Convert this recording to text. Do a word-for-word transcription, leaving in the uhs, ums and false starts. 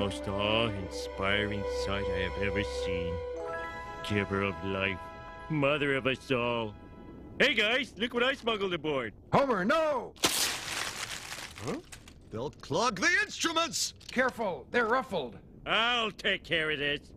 most awe-inspiring sight I have ever seen. Giver of life, mother of us all. Hey guys, look what I smuggled aboard. Homer, no! Huh? They'll clog the instruments! Careful, they're ruffled. I'll take care of this.